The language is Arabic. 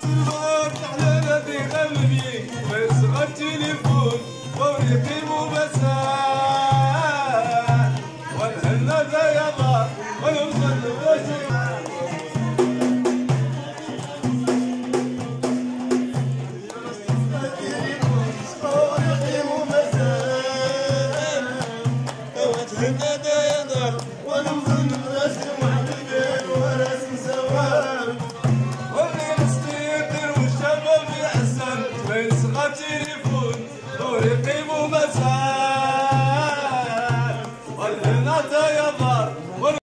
تلفون على ذي قلبي بس التليفون وريقي مبسات والهنا ذا يضا والوصل